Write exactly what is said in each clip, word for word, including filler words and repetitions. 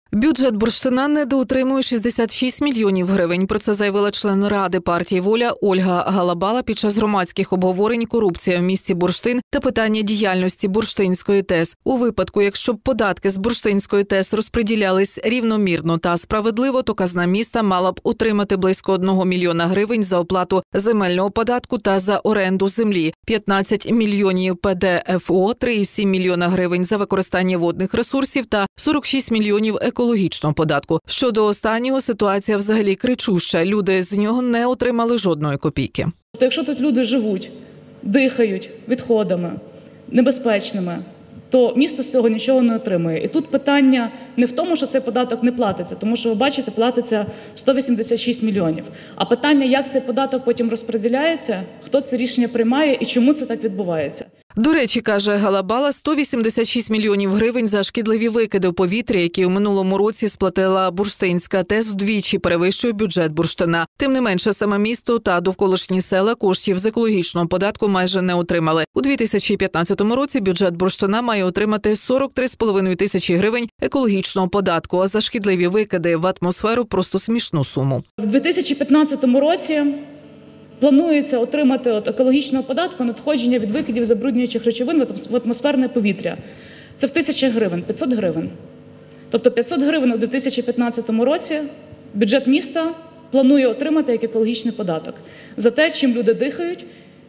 Бюджет бурштина недоотримує шістдесят шість мільйонів гривень. Про це заявила член Ради партії «Воля» Ольга Галабала під час громадських обговорень «Корупція в місті Бурштин» та питання діяльності Бурштинської ТЕС. У випадку, якщо б податки з Бурштинської ТЕС розподілялись рівномірно та справедливо, то казна міста мала б утримати близько одного мільйона гривень за оплату земельного податку та за оренду землі, п'ятнадцять мільйонів Пе Де Еф О, три цілих сім мільйона гривень за використання водних ресурсів та сорок шість мільйонів екологічного податку. Щодо останнього, ситуація взагалі кричуща. Люди з нього не отримали жодної копійки. Тобто, якщо тут люди живуть, дихають відходами небезпечними, то місто з цього нічого не отримує. І тут питання не в тому, що цей податок не платиться, тому що, ви бачите, платиться сто вісімдесят шість мільйонів. А питання, як цей податок потім розподіляється, хто це рішення приймає і чому це так відбувається. До речі, каже Галабала, сто вісімдесят шість мільйонів гривень за шкідливі викиди в повітря, які у минулому році сплатила Бурштинська ТЕС, вдвічі перевищує бюджет бурштина. Тим не менше, саме місто та довколишні села коштів з екологічного податку майже не отримали. У дві тисячі п'ятнадцятому році бюджет бурштина має отримати сорок три з половиною тисячі гривень екологічного податку, а за шкідливі викиди в атмосферу просто смішну суму. В дві тисячі п'ятнадцятому році планується отримати від екологічного податку надходження від викидів забруднюючих речовин в атмосферне повітря. Це в тисячі гривень, п'ятсот гривень. Тобто п'ятсот гривень у дві тисячі п'ятнадцятому році бюджет міста планує отримати як екологічний податок за те, чим люди дихають,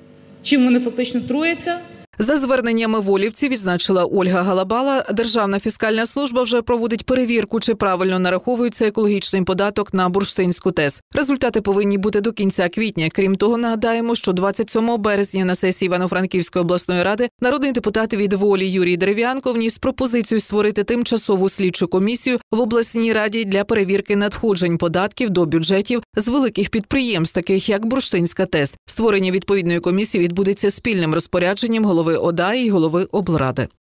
чим вони фактично труяться. За зверненнями волівців, відзначила Ольга Галабала, Державна фіскальна служба вже проводить перевірку, чи правильно нараховується екологічний податок на Бурштинську ТЕС. Результати повинні бути до кінця квітня. Крім того, нагадаємо, що двадцять сьомого березня на сесії Івано-Франківської обласної ради народний депутат від «Волі» Юрій Дерев'янко вніс пропозицію створити тимчасову слідчу комісію в обласній раді для перевірки надходжень податків до бюджетів з великих підприємств, таких як Бурштинська ТЕС. Створення відповідної комісії відбудеться спільним розпорядженнем голови ОДА і голови облради.